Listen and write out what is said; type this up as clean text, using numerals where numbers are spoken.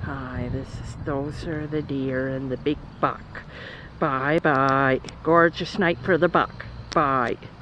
Hi, those are the deer and the big buck. Bye bye. Gorgeous night for the buck. Bye.